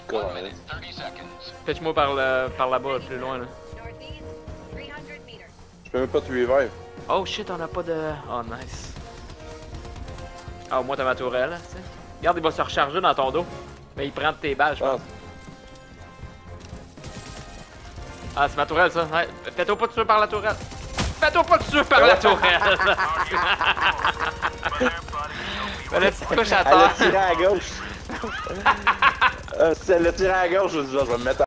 Fetch-moi par là-bas, plus loin là. Je peux même pas te revive. Oh shit, on a pas de... Oh nice. Ah, au moins t'as ma tourelle, tu sais. Regarde, il va se recharger dans ton dos. Mais il prend de tes balles, je pense. Ah, c'est ma tourelle, ça. Ouais. Fais-toi pas tuer par la tourelle. Fais-toi pas tuer par la tourelle. Elle a couche à terre. Elle a tiré à gauche. Elle a tiré à gauche, je vais me mettre